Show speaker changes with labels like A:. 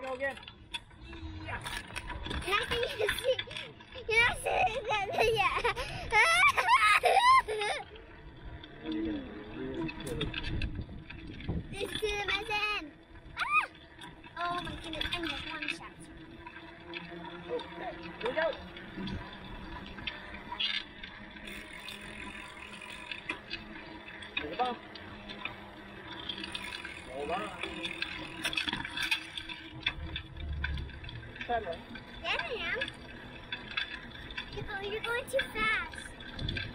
A: go again.
B: Yeah. Can I see you? You're not sitting there yet. This is my zen. Ah! Oh my goodness, I'm just one shot.
A: Okay, here we go. Here's the ball. Hold on. Pedal.
B: There I am. You're going too fast.